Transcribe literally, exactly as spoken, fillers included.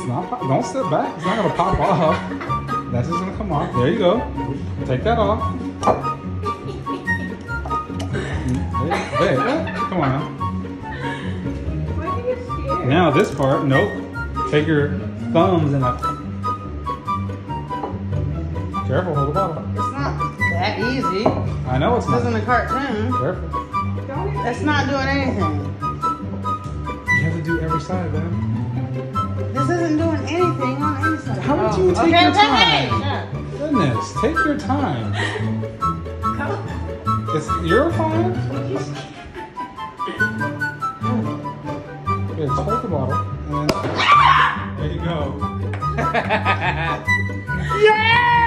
It's not pop. Don't sit back. It's not gonna pop off. That's just gonna come off. There you go. Take that off. Hey, hey, come on now. Why are you scared? Now this part, nope. Take your thumbs and like. Careful, hold the bottle. It's not that easy. I know it's This not. isn't a cartoon. Careful. Don't even That's not doing anything. You have to do every side, man. This isn't doing anything on any side. How would Oh. you take okay, your okay, time? hey, shut. Goodness, take your time. come. It's you're fine. Here, just hold the bottle and there you go. Yeah!